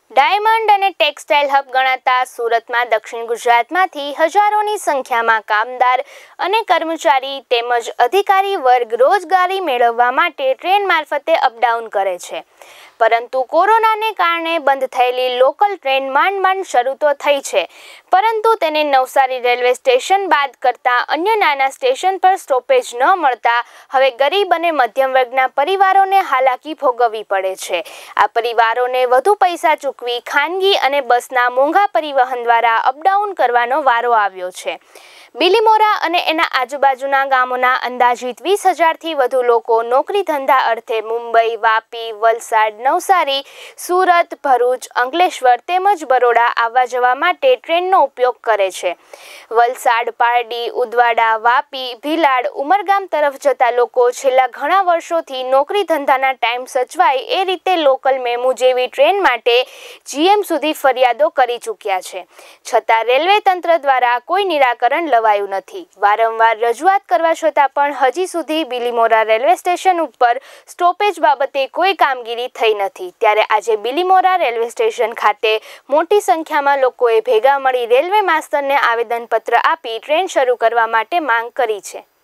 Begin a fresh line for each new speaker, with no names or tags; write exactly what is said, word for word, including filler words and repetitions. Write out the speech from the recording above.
Diamond અને textile hub ગણાતા સુરતમાં દક્ષિણ ગુજરાતમાંથી હજારોની સંખ્યામાં કામદાર અને કર્મચારી તેમજ અધિકારી વર્ગ રોજગારી મેળવવા માટે ટ્રેન મારફતે અપડાઉન કરે છે, પરંતુ કોરોનાને કારણે બંધ થયેલી લોકલ ટ્રેન માંડ માંડ શરૂ તો થઈ છે, પરંતુ તેને નવસારી રેલવે સ્ટેશન બાદ કરતા અન્ય નાના સ્ટેશન પર સ્ટોપેજ ન મળતા હવે ગરીબ અને મધ્યમ વર્ગના પરિવારોને હાલાકી ભોગવવી પડે છે। આ પરિવારોને વધુ પૈસા ચૂકવી ખાનગી અને બસના મોંઘા પરિવહન દ્વારા અપડાઉન કરવાનો વારો આવ્યો છે। બિલીમોરા અને એના આજુબાજુના ગામોના અંદાજિત વીસ હજારથી વધુ લોકો નોકરી ધંધા અર્થે મુંબઈ, વાપી, વલસાડ, નવસારી, સુરત, ભરૂચ, અંકલેશ્વર તેમજ બરોડા આવવા જવા માટે ટ્રેનનો ઉપયોગ કરે છે। વલસાડ, પારડી, ઉદવાડા, વાપી, ભીલાડ, ઉમરગામ તરફ જતા લોકો છેલ્લા ઘણા વર્ષોથી નોકરી ધંધાના ટાઈમ સચવાય એ રીતે લોકલ મેમુ જેવી ટ્રેન માટે જીએમ સુધી ફરિયાદો કરી ચૂક્યા છે, છતાં રેલવે તંત્ર દ્વારા કોઈ નિરાકરણ લવાયું નથી। વારંવાર રજૂઆત કરવા છતાં પણ હજી સુધી બિલીમોરા રેલવે સ્ટેશન ઉપર સ્ટોપેજ બાબતે કોઈ કામગીરી થઈ નથી। ત્યારે આજે બિલીમોરા રેલવે સ્ટેશન ખાતે મોટી સંખ્યામાં લોકોએ ભેગા મળી રેલવે માસ્તરને આવેદનપત્ર આપી ટ્રેન શરૂ કરવા માટે માંગ કરી છે।